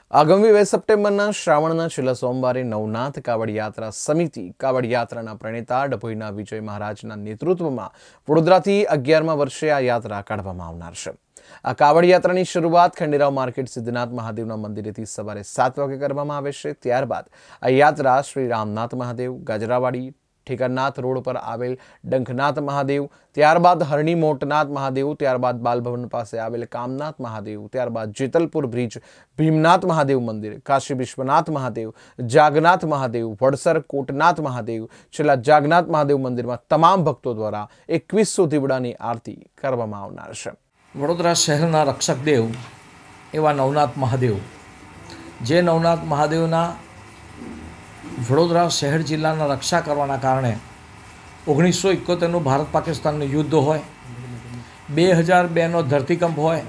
આગામી 2 સપ્ટેમ્બરના શ્રાવણના છેલ્લા સોમવારે નવનાથ કાવડ યાત્રા સમિતિ કાવડ યાત્રાના પ્રણેતા ડભોઈના વિજય મહારાજના નેતૃત્વમાં વડોદરાથી 11મા વર્ષે આ યાત્રા કાઢવામાં આવનાર છે। આ કાવડ યાત્રાની શરૂઆત ખંડેરાવ માર્કેટ સિદ્ધનાથ મહાદેવના મંદિરેથી સવારે 7 વાગે કરવામાં આવે છે। ત્યારબાદ આ યાત્રા શ્રી રામનાથ મહાદેવ, ગાજરાવાડી, ઠેકરનાથ રોડ પર આવેલ ડંખનાથ મહાદેવ, ત્યારબાદ હરણી મોટનાથ મહાદેવ, ત્યારબાદ બાલભવન પાસે આવેલ કામનાથ મહાદેવ, ત્યારબાદ જેતલપુર બ્રિજ, ભીમનાથ મહાદેવ મંદિર, કાશી વિશ્વનાથ મહાદેવ, જાગનાથ મહાદેવ, વડસર કોટનાથ મહાદેવ, છેલ્લા જાગનાથ મહાદેવ મંદિરમાં તમામ ભક્તો દ્વારા 2100 દીવડાની આરતી કરવામાં આવનાર છે। વડોદરા શહેરના રક્ષક દેવ એવા નવનાથ મહાદેવ, જે નવનાથ મહાદેવના વડોદરા શહેર જિલ્લાના રક્ષા કરવાના કારણે 1971નું ભારત પાકિસ્તાનનું યુદ્ધ હોય, 2002નો ધરતીકંપ હોય,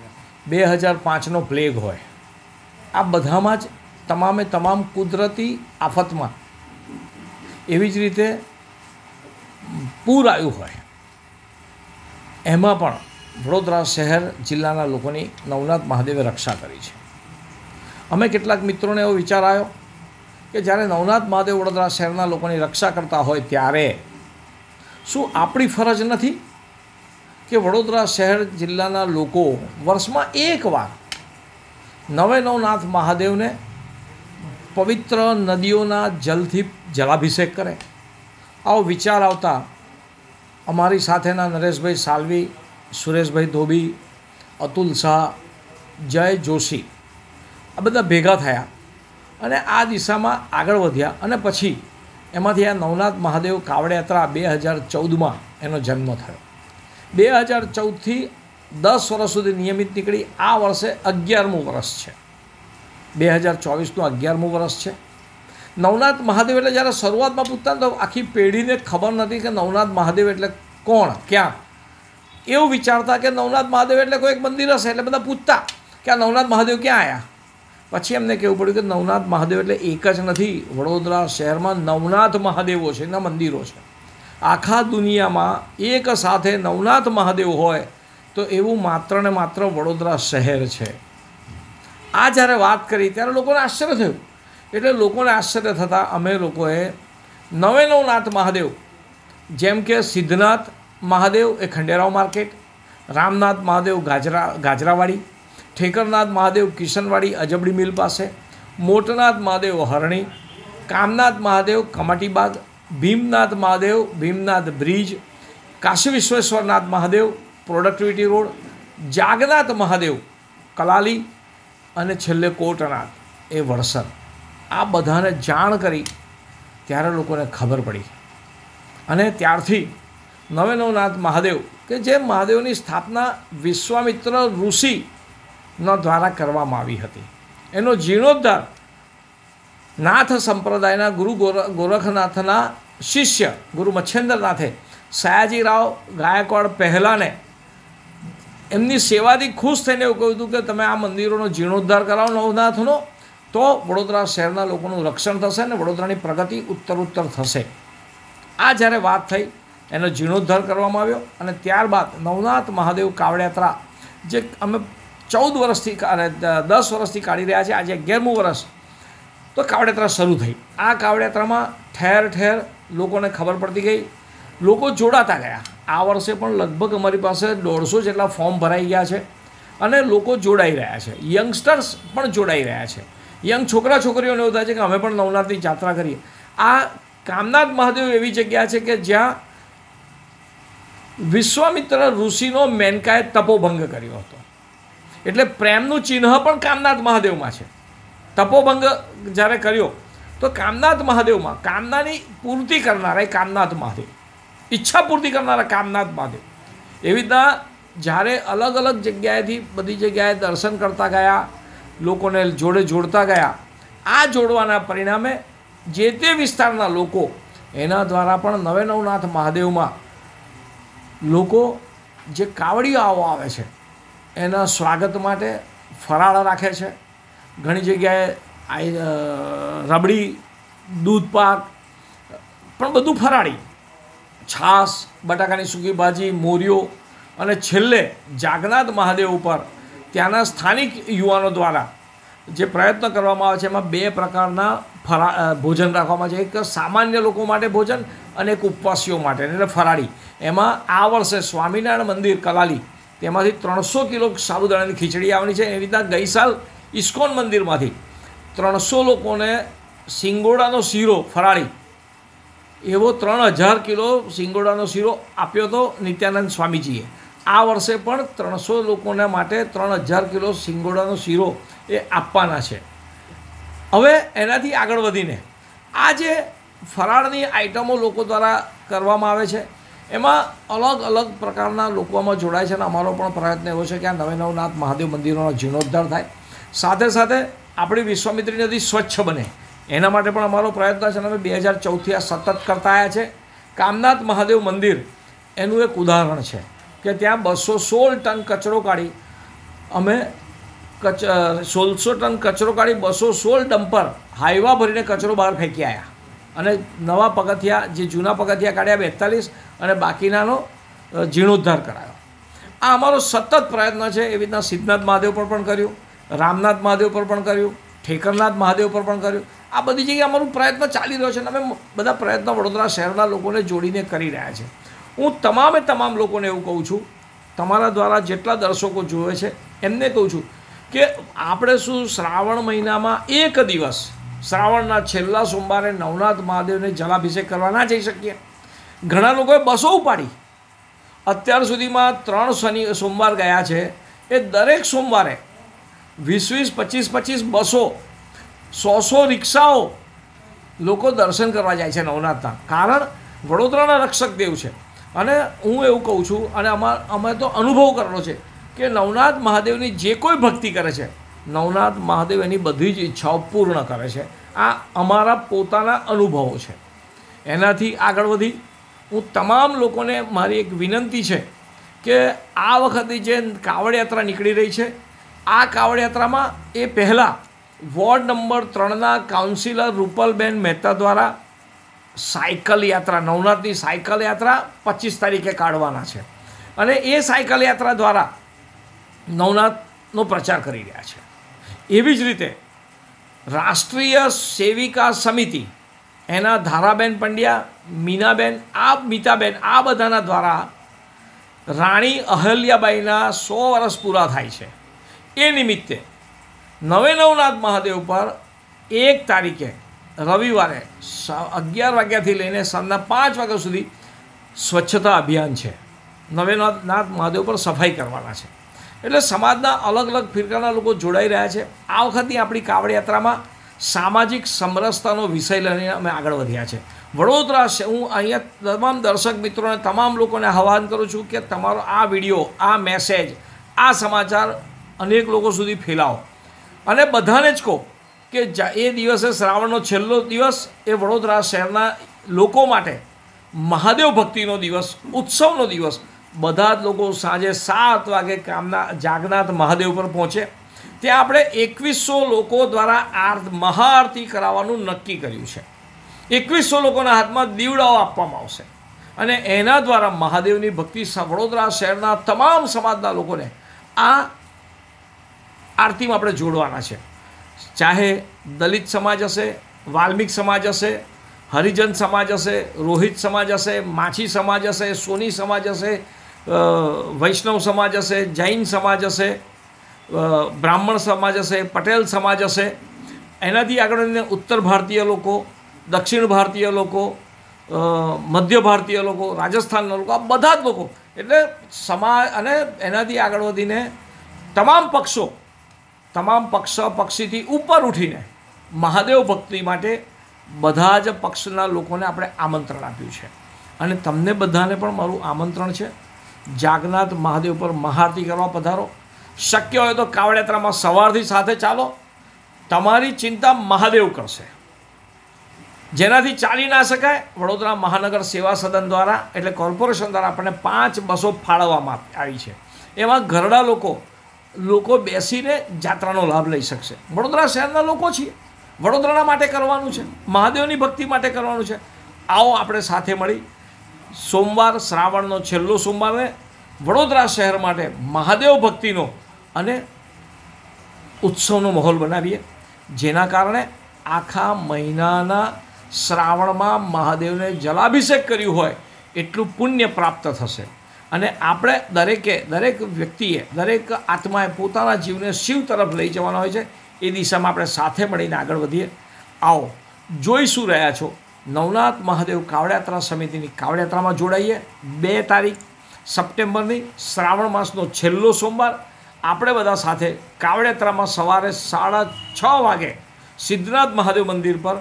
2005નો પ્લેગ હોય, આ બધામાં જ તમામે તમામ કુદરતી આફતમાં એવી જ રીતે પૂર આવ્યું હોય, એમાં પણ વડોદરા શહેર જિલ્લાના લોકોની નવનાથ મહાદેવે રક્ષા કરી છે। અમે કેટલાક મિત્રોને એવો વિચાર આવ્યો કે જ્યારે નવનાથ મહાદેવ વડોદરા શહેરના લોકોની રક્ષા કરતા હોય ત્યારે શું આપણી ફરજ નથી કે વડોદરા શહેર જિલ્લાના લોકો વર્ષમાં એકવાર નવનાથ મહાદેવને પવિત્ર નદીઓના જલથી જલાભિષેક કરે? આવો વિચાર આવતા અમારી સાથેના નરેશભાઈ સાલવી, સુરેશભાઈ ધોબી, અતુલ શાહ, જય જોશી આ બધા ભેગા થયા અને આ દિશામાં આગળ વધ્યા અને પછી એમાંથી આ નવનાથ મહાદેવ કાવડ યાત્રા 2014માં એનો જન્મ થયો। 2014થી 10 વર્ષ સુધી નિયમિત નીકળી આ વર્ષે 11મું વર્ષ છે। 2024નું 11મું વર્ષ છે। નવનાથ મહાદેવ એટલે જ્યારે શરૂઆતમાં પૂછતા તો આખી પેઢીને ખબર નથી કે નવનાથ મહાદેવ એટલે કોણ, ક્યાં, એવું વિચારતા કે નવનાથ મહાદેવ એટલે કોઈ એક મંદિર હશે એટલે બધા પૂછતા કે આ નવનાથ મહાદેવ ક્યાં આવ્યા। પછી એમને કહેવું પડ્યું કે નવનાથ મહાદેવ એટલે એક જ નથી, વડોદરા શહેરમાં નવનાથ મહાદેવો છે, એના મંદિરો છે। આખા દુનિયામાં એક સાથે નવનાથ મહાદેવ હોય તો એવું માત્ર ને માત્ર વડોદરા શહેર છે। આ જ્યારે વાત કરી ત્યારે લોકોને આશ્ચર્ય થયું, એટલે લોકોને આશ્ચર્ય થતાં અમે લોકોએ નવનાથ મહાદેવ જેમ કે સિદ્ધનાથ મહાદેવ એ ખંડેરાવ માર્કેટ, રામનાથ મહાદેવ ગાજરાવાડી, ઠેકરનાથ મહાદેવ કિશનવાડી અજબડી મિલ પાસે, Motnath Mahadev Harni, Kamnath Mahadev Kamatibaug, Bhimnath Mahadev Bhimnath bridge, Kashi Vishweshwarnath Mahadev productivity road, Jagnath Mahadev Kalali અને છેલ્લે કોટનાથ એ વડસર। આ બધાને જાણ કરી ત્યારે લોકોને ખબર પડી અને ત્યારથી નવનાથ મહાદેવ કે જે મહાદેવની સ્થાપના વિશ્વામિત્ર ઋષિ દ્વારા કરવામાં આવી હતી, એનો જીર્ણોદ્ધાર નાથ સંપ્રદાયના ગુરુ ગોરખનાથના શિષ્ય ગુરુ મચ્છેન્દ્રનાથે સયાજીરાવ ગાયકવાડ પહેલાંને એમની સેવાથી ખુશ થઈને એવું કહ્યું હતું કે તમે આ મંદિરોનો જીર્ણોદ્ધાર કરાવો નવનાથનો, તો વડોદરા શહેરના લોકોનું રક્ષણ થશે અને વડોદરાની પ્રગતિ ઉત્તરોત્તર થશે। આ જ્યારે વાત થઈ એનો જીર્ણોદ્ધાર કરવામાં આવ્યો અને ત્યારબાદ નવનાથ મહાદેવ કાવડ યાત્રા જે અમે 10 વર્ષથી કાઢી રહ્યા છે, આજે 11મું વર્ષ, તો કાવડ યાત્રા શરૂ થઈ। આ કાવડ યાત્રામાં ઠેર ઠેર લોકોને ખબર પડતી ગઈ, લોકો જોડાતા ગયા। આ વર્ષે પણ લગભગ અમારી પાસે 150 જેટલા ફોર્મ ભરાઈ ગયા છે અને લોકો જોડાઈ રહ્યા છે, યંગસ્ટર્સ પણ જોડાઈ રહ્યા છે, યંગ છોકરા છોકરીઓને એવું થાય છે કે અમે પણ નવનાથની યાત્રા કરીએ। આ કામનાથ મહાદેવ એવી જગ્યા છે કે જ્યાં વિશ્વામિત્ર ઋષિનો મેનકાએ તપોભંગ કર્યો હતો, એટલે પ્રેમનું ચિહ્ન પણ કામનાથ મહાદેવમાં છે। તપોભંગ જ્યારે કર્યો તો કામનાથ મહાદેવમાં કામનાની પૂર્તિ કરનારા કામનાથ મહાદેવ, ઈચ્છા પૂર્તિ કરનારા કામનાથ મહાદેવ, એવી રીતના જ્યારે અલગ અલગ જગ્યાએથી બધી જગ્યાએ દર્શન કરતા ગયા, લોકોને જોડે જોડતા ગયા, આ જોડવાના પરિણામે જે તે વિસ્તારના લોકો એના દ્વારા પણ નવનાથ મહાદેવમાં લોકો જે કાવડીઓ આવે છે એના સ્વાગત માટે ફરાળ રાખે છે। ઘણી જગ્યાએ રબડી, દૂધપાક પણ બધું ફરાળી, છાશ, બટાકાની સૂકી ભાજી, મોરિયો અને છેલ્લે જાગનાથ મહાદેવ ઉપર ત્યાંના સ્થાનિક યુવાનો દ્વારા જે પ્રયત્ન કરવામાં આવે છે એમાં 2 પ્રકારના ભોજન રાખવામાં આવે છે. એક સામાન્ય લોકો માટે ભોજન અને એક ઉપવાસીઓ માટે એટલે ફરાળી. એમાં આ વર્ષે સ્વામિનારાયણ મંદિર કલાલી તેમાંથી 300 કિલો સાબુદાણાની ખીચડી આવવાની છે. એવી રીતના ગઈ સાલ ઇસ્કોન મંદિરમાંથી 300 લોકોને સિંગોડાનો શીરો ફરાળી એવો 3000 કિલો સિંગોડાનો શીરો આપ્યો હતો નિત્યાનંદ સ્વામીજીએ. આ વર્ષે પણ 300 લોકોના માટે 3000 કિલો સિંગોડાનો શીરો એ આપવાના છે. હવે એનાથી આગળ વધીને આ જે ફરાળની આઈટમો લોકો દ્વારા કરવામાં આવે છે એમાં અલગ અલગ પ્રકારના લોકો આમાં જોડાય છે અને અમારો પણ પ્રયત્ન એવો છે કે આ નવે નવનાથ મહાદેવ મંદિરોનો જીર્ણોદ્ધાર થાય, સાથે સાથે આપણી વિશ્વામિત્રી નદી સ્વચ્છ બને એના માટે પણ અમારો પ્રયત્ન છે. અને અમે 2014થી આ સતત કરતા આવ્યા છે. કામનાથ મહાદેવ મંદિર એનું એક ઉદાહરણ છે કે ત્યાં 216 ટન કચરો કાઢી અમે 1600 ટન કચરો કાઢી 216 ડમ્પર હાઈવા ભરીને કચરો બહાર ફેંકી આવ્યા અને નવા પગથિયા જે જૂના પગથિયા કાઢ્યા 42 અને બાકીનાનો જીર્ણોદ્ધાર કરાયો. આ અમારો સતત પ્રયત્ન છે. એવી રીતના સિદ્ધનાથ મહાદેવ પર પણ કર્યું, રામનાથ મહાદેવ પર પણ કર્યું, ઠેકરનાથ મહાદેવ પર પણ કર્યું. આ બધી જગ્યાએ અમારું પ્રયત્ન ચાલી રહ્યો છે અને અમે બધા પ્રયત્ન વડોદરા શહેરના લોકોને જોડીને કરી રહ્યા છે. હું તમામ લોકોને એવું કહું છું, તમારા દ્વારા જેટલા દર્શકો જોવે છે એમને કહું છું કે આપણે શું શ્રાવણ મહિનામાં એક દિવસ શ્રાવણના છેલ્લા સોમવારે નવનાથ મહાદેવને જલાભિષેક કરવા ના જઈ શકીએ? ઘણા લોકોએ બસો ઉપાડી. અત્યાર સુધીમાં 3 સોમવાર ગયા છે. એ દરેક સોમવારે 20-20, 25-25 બસો, 100 રિક્ષાઓ લોકો દર્શન કરવા જાય છે નવનાથના. કારણ વડોદરાના રક્ષક દેવ છે. અને હું એવું કહું છું અને અમે તો અનુભવ કરેલો છે કે નવનાથ મહાદેવની જે કોઈ ભક્તિ કરે છે નવનાથ મહાદેવ એની બધી જ ઈચ્છાઓ પૂર્ણ કરે છે. આ અમારા પોતાના અનુભવો છે. એનાથી આગળ વધી હું તમામ લોકોને મારી એક વિનંતી છે કે આ વખતે જે કાવડ યાત્રા નીકળી રહી છે આ કાવડ યાત્રામાં એ પહેલાં વોર્ડ નંબર 3ના કાઉન્સિલર રૂપલબેન મહેતા દ્વારા સાયકલ યાત્રા, નવનાથની સાયકલ યાત્રા 25 તારીખે કાઢવાના છે અને એ સાયકલ યાત્રા દ્વારા નવનાથનો પ્રચાર કરી રહ્યા છે. એવી જ રીતે રાષ્ટ્રીય સેવિકા સમિતિ એના ધારાબેન પંડ્યા, મીતાબેન આ બધાના દ્વારા રાણી અહલ્યાબાઈના 100 વર્ષ પૂરા થાય છે. એ નિમિત્તે નવે નવનાથ મહાદેવ પર 1 તારીખે રવિવારે 11 વાગ્યાથી લઈને સાંજના 5 વાગ્યા સુધી સ્વચ્છતા અભિયાન છે. નવે નવનાથ મહાદેવ પર સફાઈ કરવાના છે. એટલે સમાજના અલગ અલગ ફિરકાના લોકો જોડાઈ રહ્યા છે. આ વખતની આપણી કાવડ યાત્રામાં સામાજિક સમરસતાનો વિષય લઈને અમે આગળ વધ્યા છે. વડોદરા હું અહીંયા તમામ દર્શક મિત્રોને તમામ લોકોને આહ્વાન કરું છું કે તમારો આ વિડીયો, આ મેસેજ, આ સમાચાર અનેક લોકો સુધી ફેલાવો અને બધાને જ કહો કે એ દિવસે શ્રાવણનો છેલ્લો દિવસ એ વડોદરા શહેરના લોકો માટે મહાદેવ ભક્તિનો દિવસ, ઉત્સવનો દિવસ. બધા જ લોકો સાંજે 7 વાગે જાગનાથ મહાદેવ પર પહોંચે. ત્યાં આપણે 2100 લોકો દ્વારા મહાઆરતી કરાવવાનું નક્કી કર્યું છે. 2100 લોકોના હાથમાં દીવડાઓ આપવામાં આવશે અને એના દ્વારા મહાદેવની ભક્તિ વડોદરા શહેરના તમામ સમાજના લોકોને આ આરતીમાં આપણે જોડવાના છે. ચાહે દલિત સમાજ હશે, વાલ્મિક સમાજ હશે, હરિજન સમાજ હશે, રોહિત સમાજ હશે, માછી સમાજ હશે, સોની સમાજ હશે, વૈષ્ણવ સમાજ હશે, જૈન સમાજ હશે, બ્રાહ્મણ સમાજ હશે, પટેલ સમાજ હશે. એનાથી આગળ ઉત્તર ભારતીય લોકો, દક્ષિણ ભારતીય લોકો, મધ્ય ભારતીય લોકો, રાજસ્થાનના લોકો, આ બધા જ લોકો એટલે સમાજ. અને એનાથી આગળ વધીને તમામ પક્ષીથી ઉપર ઉઠીને મહાદેવ ભક્તિ માટે બધા જ પક્ષના લોકોને આપણે આમંત્રણ આપ્યું છે. અને તમને બધાને પણ મારું આમંત્રણ છે. જાગનાથ મહાદેવ પર મહાઆરતી કરવા પધારો. શક્ય હોય તો કાવડ યાત્રામાં સવારથી સાથે ચાલો. તમારી ચિંતા મહાદેવ કરશે. જેનાથી ચાલી ના શકાય વડોદરા મહાનગર સેવા સદન દ્વારા એટલે કોર્પોરેશન દ્વારા આપણને 5 બસો ફાળવવામાં આવી છે. એમાં ઘરડા લોકો બેસીને જાત્રાનો લાભ લઈ શકશે. વડોદરા શહેરના લોકો છીએ, વડોદરાના માટે કરવાનું છે, મહાદેવની ભક્તિ માટે કરવાનું છે. આવો આપણે સાથે મળી સોમવાર, શ્રાવણનો છેલ્લો સોમવારે વડોદરા શહેર માટે મહાદેવ ભક્તિનો અને ઉત્સવનો માહોલ બનાવીએ, જેના કારણે આખા મહિનાના શ્રાવણમાં મહાદેવને જલાભિષેક કર્યું હોય એટલું પુણ્ય પ્રાપ્ત થશે. અને આપણે દરેક વ્યક્તિએ, દરેક આત્માએ પોતાના જીવને શિવ તરફ લઈ જવાનો હોય છે. એ દિશામાં આપણે સાથે મળીને આગળ વધીએ. આવો જોઈ શું રહ્યા છો, નવનાથ મહાદેવ કાવડયાત્રા સમિતિની કાવડયાત્રામાં જોડાઈએ. 2 તારીખ સપ્ટેમ્બરની શ્રાવણ માસનો છેલ્લો સોમવાર આપણે બધા સાથે કાવડયાત્રામાં સવારે 6:30 વાગે સિદ્ધનાથ મહાદેવ મંદિર પર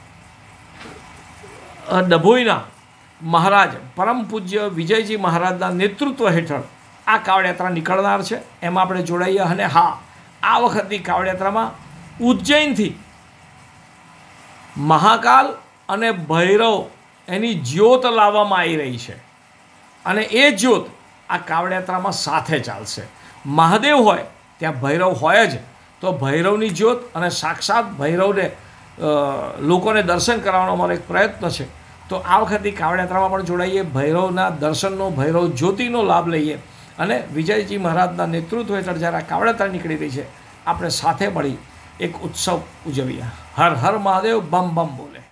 ડભોઈના મહારાજ પરમ પૂજ્ય વિજયજી મહારાજના નેતૃત્વ હેઠળ આ કાવડયાત્રા નીકળનાર છે. એમાં આપણે જોડાઈએ. અને હા, આ વખતની કાવડયાત્રામાં ઉજ્જૈનથી મહાકાલ અને ભૈરવ એની જ્યોત લાવવામાં આવી રહી છે. અને એ જ્યોત આ કાવડયાત્રામાં સાથે ચાલશે. મહાદેવ હોય ત્યાં ભૈરવ હોય જ, તો ભૈરવની જ્યોત અને સાક્ષાત ભૈરવને લોકોને દર્શન કરાવવાનો અમારો એક પ્રયત્ન છે. તો આ વખતની કાવડયાત્રામાં પણ જોડાઈએ, ભૈરવના દર્શનનો, ભૈરવ જ્યોતિનો લાભ લઈએ અને વિજયજી મહારાજના નેતૃત્વ હેઠળ જ્યારે આ કાવડયાત્રા નીકળી રહી છે, આપણે સાથે મળી એક ઉત્સવ ઉજવીએ. હર હર મહાદેવ, બમ બમ બોલે.